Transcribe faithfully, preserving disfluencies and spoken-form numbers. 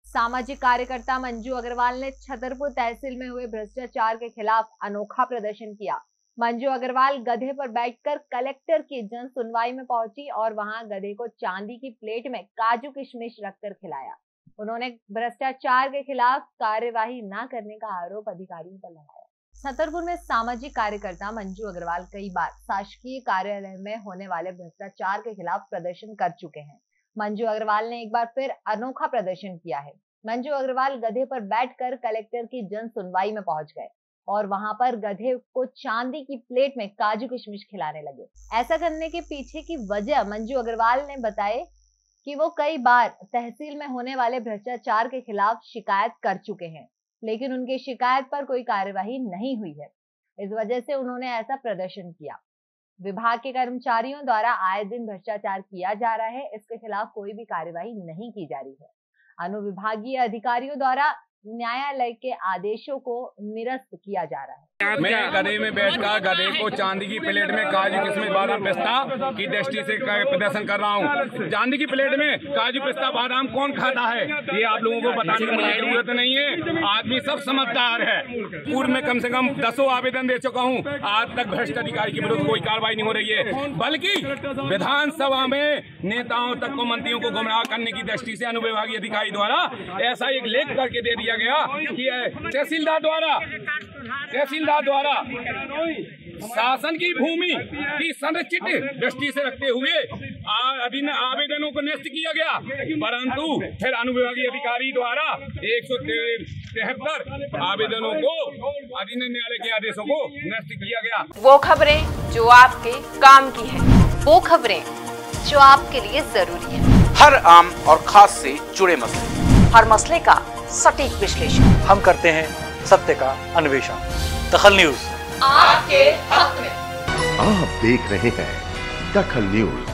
सामाजिक कार्यकर्ता मंजू अग्रवाल ने छतरपुर तहसील में हुए भ्रष्टाचार के खिलाफ अनोखा प्रदर्शन किया। मंजू अग्रवाल गधे पर बैठकर कलेक्टर की जन सुनवाई में पहुंची और वहां गधे को चांदी की प्लेट में काजू किशमिश रखकर खिलाया। उन्होंने भ्रष्टाचार के खिलाफ कार्यवाही न करने का आरोप अधिकारियों पर लगाया। छतरपुर में सामाजिक कार्यकर्ता मंजू अग्रवाल कई बार शासकीय कार्यालय में होने वाले भ्रष्टाचार के खिलाफ प्रदर्शन कर चुके हैं। मंजू अग्रवाल ने एक बार फिर अनोखा प्रदर्शन किया है। मंजू अग्रवाल गधे पर बैठकर कलेक्टर की जन सुनवाई में पहुंच गए और वहां पर गधे को चांदी की प्लेट में काजू किशमिश खिलाने लगे। ऐसा करने के पीछे की वजह मंजू अग्रवाल ने बताए कि वो कई बार तहसील में होने वाले भ्रष्टाचार के खिलाफ शिकायत कर चुके हैं, लेकिन उनकी शिकायत पर कोई कार्यवाही नहीं हुई है। इस वजह से उन्होंने ऐसा प्रदर्शन किया। विभाग के कर्मचारियों द्वारा आए दिन भ्रष्टाचार किया जा रहा है, इसके खिलाफ कोई भी कार्यवाही नहीं की जा रही है। अनुविभागीय अधिकारियों द्वारा न्यायालय के आदेशों को निरस्त किया जा रहा है। मैं गधे में बैठकर गधे को चांदी की प्लेट में काजू किशमिश बादाम पिस्ता की दृष्टि से प्रदर्शन कर रहा हूँ। चांदी की प्लेट में काजू पिस्ता बादाम कौन खाता है, ये आप लोगों को बताने की मुझे जरूरत नहीं है। आदमी सब समझदार है। पूर्व में कम से कम दसों आवेदन दे चुका हूँ, आज तक भ्रष्ट अधिकारी के विरुद्ध कोई कार्रवाई नहीं हो रही है, बल्कि विधानसभा में नेताओं तक को मंत्रियों को गुमराह करने की दृष्टि से अनुविभागीय अधिकारी द्वारा ऐसा एक लेख करके दे दिया गया कि तहसीलदार द्वारा तहसीलदार द्वारा शासन की भूमि की संरक्षित दृष्टि से रखते हुए आवेदनों को निरस्त किया गया, परंतु फिर अनुविभागीय अधिकारी द्वारा एक सौ तिहत्तर आवेदनों को अधीन न्यायालय के आदेशों को निरस्त किया गया। वो खबरें जो आपके काम की है, वो खबरें जो आपके लिए जरूरी है, हर आम और खास से जुड़े मसले, हर मसले का सटीक विश्लेषण हम करते हैं, सत्य का अन्वेषण। दखल न्यूज आपके हक में। आप देख रहे हैं दखल न्यूज।